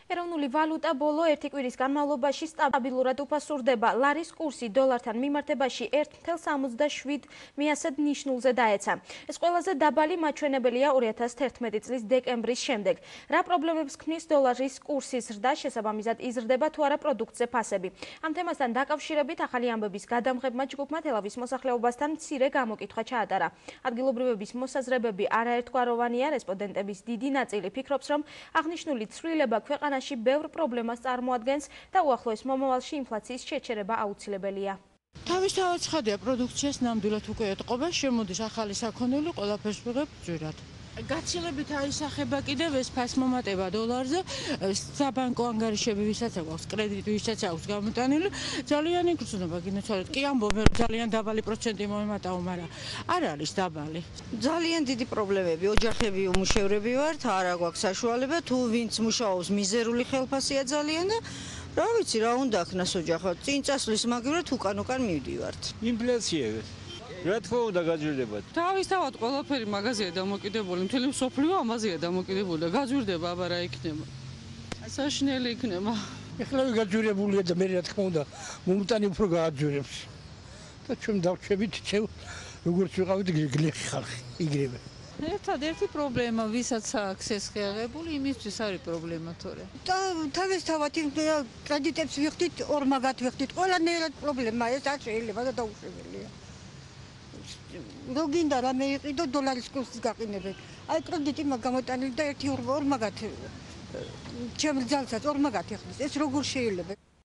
ეროვნული ვალუტა ბოლო ერთი კვირის განმავლობაში სტაბილურად უფასურდება. ლარის კურსი დოლართან მიმართებაში 1,77-ად ნიშნულზე დაეცა. ეს ყველაზე დაბალი მაჩვენებელია 2011 წლის დეკემბრის შემდეგ. რა პრობლემებს ქმნის დოლარის კურსის ზრდა, შესაბამისად იზრდება თუ არა პროდუქტზე ფასები. ამ თემასთან დაკავშირებით ახალი ამბების გადამღებმა ჯგუფმა თელავის მოსახლეობასთან მცირე გამოკითხვა ჩაატარა. ადგილობრივების მოსაზრებები არაერთგვაროვანია, რესპონდენტების დიდი ნაწილი ფიქრობს, რომ აღნიშნული ცვლილება ქვეყანაში ბევრ პრობლემას წარმოადგენს და უახლოეს მომავალში ინფლაციის შეჩერება აუცილებელია. თავისთავად ცხადია, პროდუქციას ნამდვილად უკვე ეტყობა, შემოდის ახალი საქონელი, ყველაფერს ვიღებ ძვირად. გაცილებით აისახება კიდევ ეს ფასმომატება დოლარზე, საბანკო ანგარიშები ვისაც აქვს, კრედიტი ვისაც აქვს გამოტანილი, ძალიან იგრძნობა, გინოცვალეთ. კი ამბობენ, რომ ძალიან დაბალი პროცენტი მოემატაო, მაგრამ არ არის დაბალი. ძალიან დიდი პრობლემები, ოჯახები უმუშევრები ვართ, არა გვაქვს საშუალება, თუ ვინც მუშაობს მიზერული ხელფასია ძალიან და რა ვიცი, რა უნდა ახნას ოჯახად. წინ წასვლის მაგივრად უკან მივდივართ. ინფლაცია რა თქმა უნდა გაძვირდება. თავისთავად ყველაფერი მაგაზია დამოკიდებული, მთელი მსოფლიო ამაზეა დამოკიდებული და გაძვირდება, აბა რა იქნება. საშინელი იქნება. ეხლა გაძვირებულია და მე რა თქმა უნდა მომუტანი უფრო გააძვირებს. და ჩვენ დავჩებით ჩევ როგორც ვიყავით გლეხი ხალხი იგრევე. ერთადერთი პრობლემა, ვისაც აქვს ეს შეღებული, იმისთვის არის პრობლემა თორე. თავისთავად კრედიტებს ვიხდით, ორმაგად ვიხდით, ყველანაირად პრობლემა ეს არ შეიძლება და დაუშვებელია. რო გინდა რამე იყიდო დოლარის კურსის გაყინებენ. აი კრედიტი გამოტანილი და ერთი ორმაგად ჩემს ძალსაც ორმაგად იხდის. ეს როგორ შეიძლება?